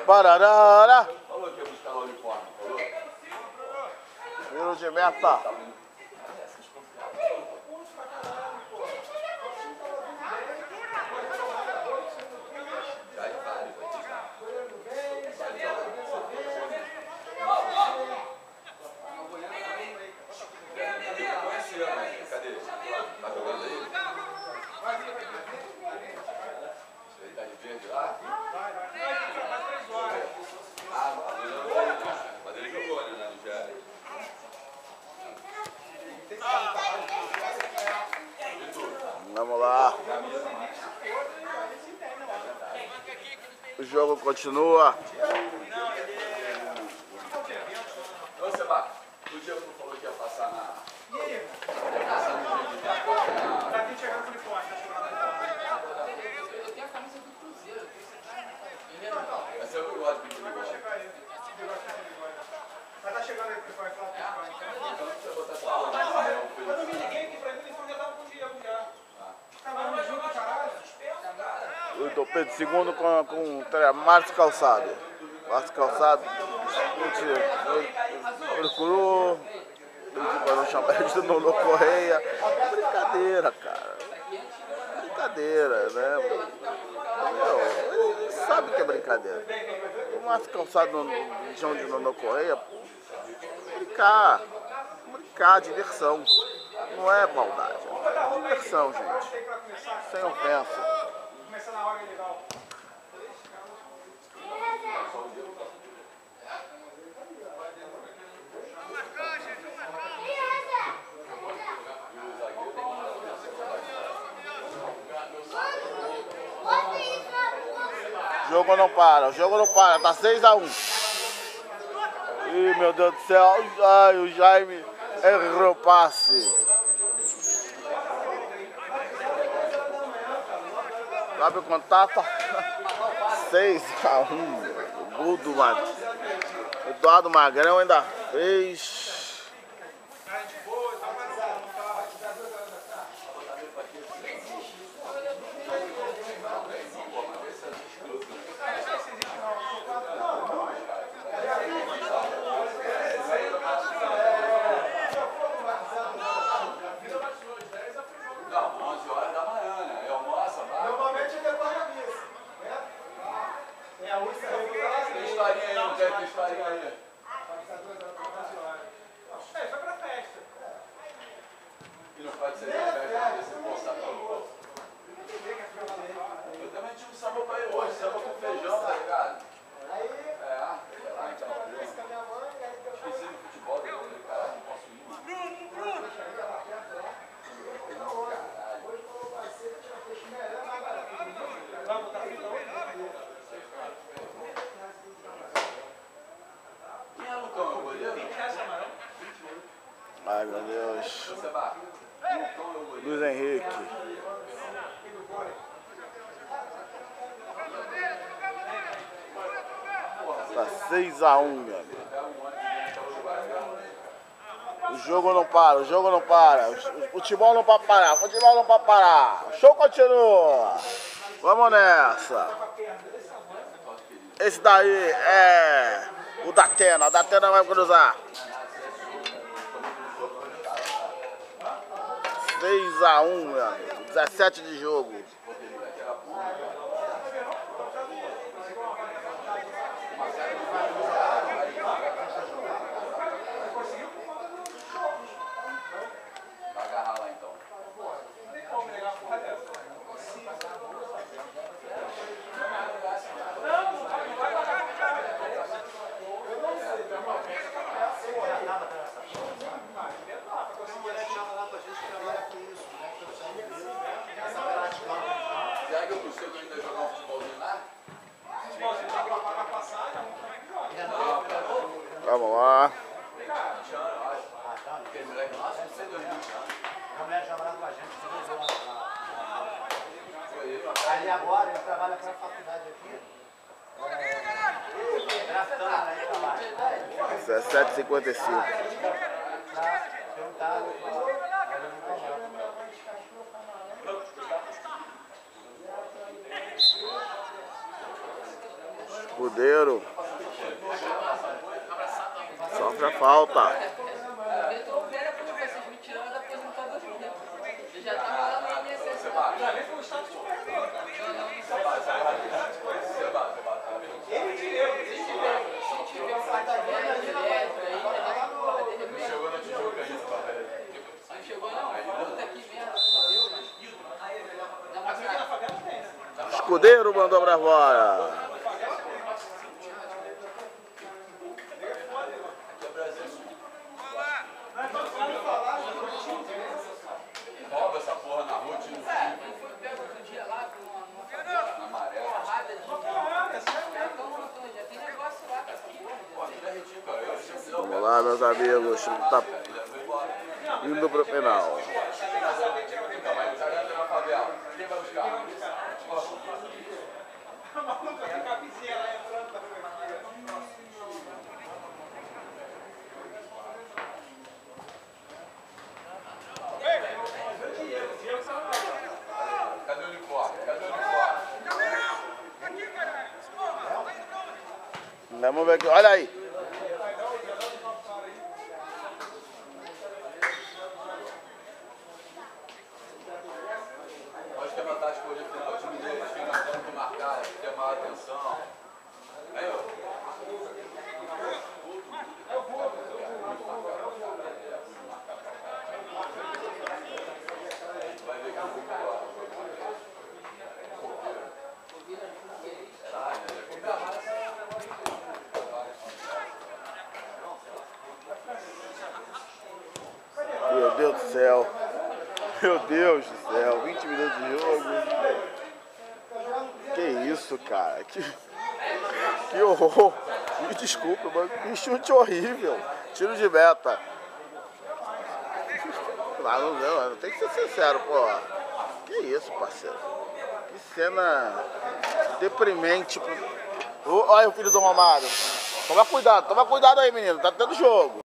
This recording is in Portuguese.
Pararara. Falou que ia buscar o uniforme, falou? Viro de meta. Cadê? Tá jogando aí? Ele tá de verde lá? Mas ele jogou, né, no Nigéria. Vamos lá. O jogo continua. Ô, Seba, o Diego não falou que ia passar na... E aí? Pra quem chegar no telefone, tá chegando. Eu tenho a camisa do Cruzeiro. Esse é o bigode. Como é que vai chegar aí? Vai tá chegando aí pro telefone, fala pro telefone. Então não precisa botar essa porra. Quando eu me liguei aqui pra ele, ele falou que já tava com o Diego já. Tava no jogo, caralho. Eu tô Pedro II com Márcio Calçado. Márcio Calçado procurou. Para não chamar de Nono Correia. Brincadeira, cara. Brincadeira, né? Meu, ele sabe que é brincadeira. O Márcio Calçado no chão de Nono Correia, brincar, diversão. Não é maldade, é diversão, gente. Sem ofensa. Começar na hora legal. O jogo não para, tá 6-1. Ih, meu Deus do céu, ai, o Jaime errou o passe. Sabe quanto tá? 6-1. O gol do Eduardo Magrão ainda fez. Ai, meu Deus. Luiz Henrique. Tá 6-1, meu amigo. O jogo não para, o jogo não para. O futebol não pode parar, o futebol não pode parar. O show continua. Vamos nessa. Esse daí é o Datena. O Datena vai cruzar. 6-1, meu amigo. 17 de jogo. Vamos lá. Aí agora ele trabalha para a faculdade aqui. 17h55. Escudeiro. Sofre a falta. Eu tô vendo porque vocês me tiraram da aposentadoria. Eu já tava lá no INSS. Se tiver um patinete direto aí, porra dele mesmo. Chegou na Tijuca ainda, velho. Não chegou não? Puta que merda, fodeu, mas... Dá pra cá. Escudeiro mandou pra fora. Rouba essa porra na rua, tira o fio. Ele foi pego outro dia lá com uma Amarelo. porrada de... Já tem negócio lá com essa porra. Vamos lá, meus amigos. O time tá indo pro final. Mas já entra na favela. Quem vai buscar? Cadê o uniforme? Cadê o uniforme? Vamos ver aqui. Olha aí. Acho que é uma tática hoje final. O time deles fica tentando que marcar, ter maior atenção. Aí, ó. Vai ver que eu fico lá. Meu Deus do céu. Meu Deus do céu. 20 minutos de jogo. Que isso, cara. Que horror. Me desculpa, mas que chute horrível. Tiro de meta. Lá não, tem que ser sincero, pô. Que isso, parceiro. Que cena deprimente. Olha o filho do Romário. Toma cuidado aí, menino. Tá tendo jogo.